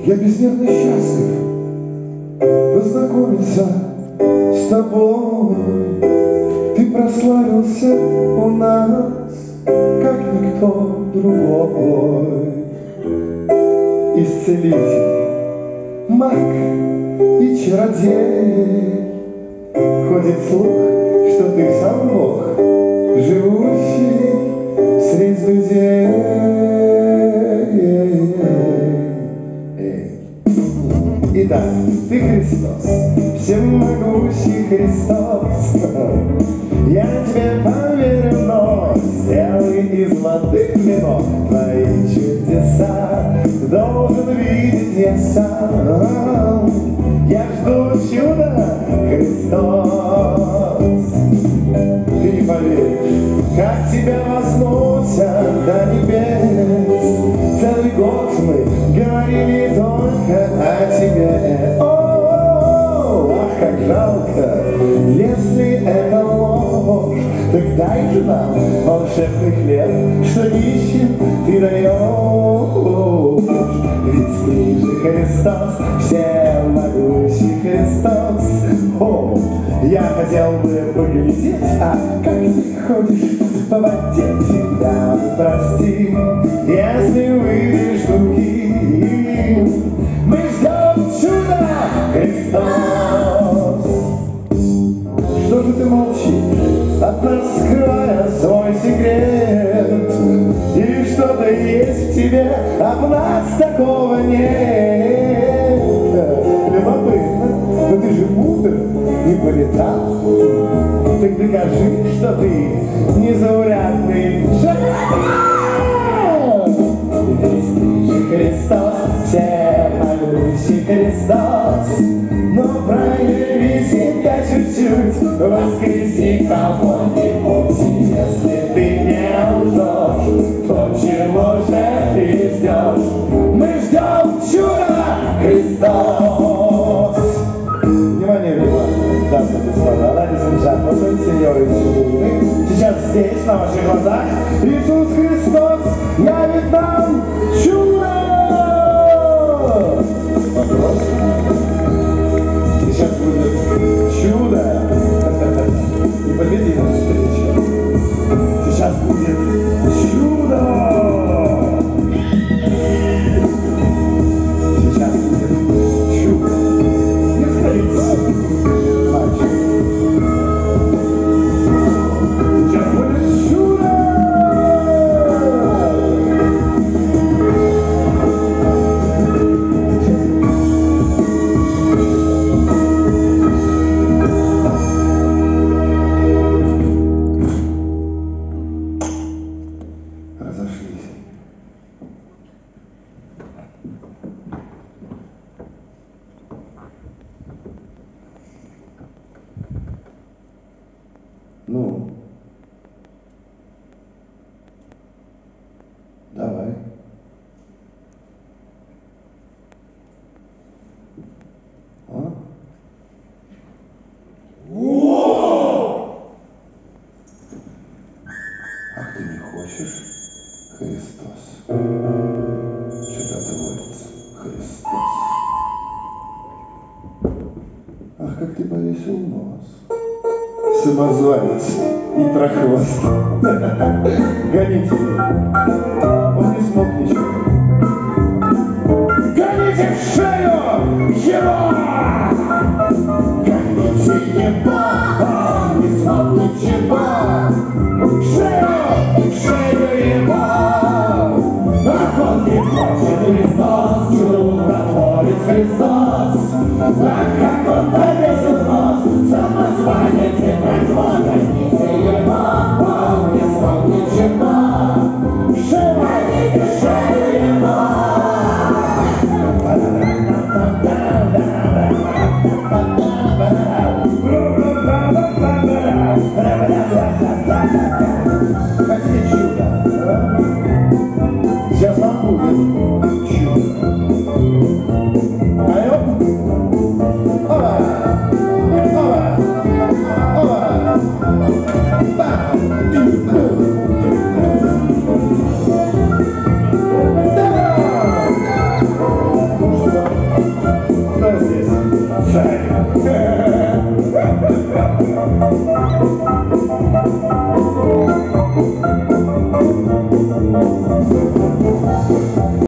Я безмерно счастлив познакомиться с тобой. Ты прославился у нас, как никто другой. Исцелитель, маг и чародей. Ходит слух, что ты сам Бог, живущий среди людей. Итак, ты Христос, всемогущий Христос. Я тебе поверю, но сделай из воды вино. Твои чудеса должен видеть я сам. Я жду чуда, Христос. Ты не поверишь, как тебя возносят до небес. Целый год мы говорили только о тебе. Ах, как жалко, если это ложь, так дай же нам волшебный хлеб, что нищим ты даешь. Ведь ты же Христос, всемогущий Христос. О, я хотел бы поглядеть, а как ты ходишь по воде, всегда прости, если выйдешь другим. Мы ждем чуда, Христос. Что же ты молчишь, от нас скрывая свой секрет? Или что-то есть в тебе, а в нас такого нет? Любопытно, но ты же мудр, не по летам. Так докажи, что ты незаурядный шакал. Ведь ты же Христос, всемогущий Христос. Но прояви себя чуть-чуть, воскреси кого-нибудь. Если ты не лжешь, то чего же ты ждешь? Мы ждем чуда, Христос. Внимание, внимание, дамы и господа, ladies and gentlemen, сеньоры и сеньориты. Сейчас здесь, на ваших глазах, Иисус Христос явит нам чудо! Вопрос? Сейчас будет чудо. Непобедимая встреча. Сейчас будет чудо. Сейчас будет чудо. Не сходите, мальчик. Сейчас будет чудо. Ну, давай. А? Ах, ты не хочешь, Христос? Чудотворец Христос. Ах, как ты повесил нос. Самозванец и прохвост. Гоните его. Он не смог ничего. Гоните в шею его! Гоните его! Он не смог ничего! В шею его! Ах, он не хочет Христос, чудотворец Христос!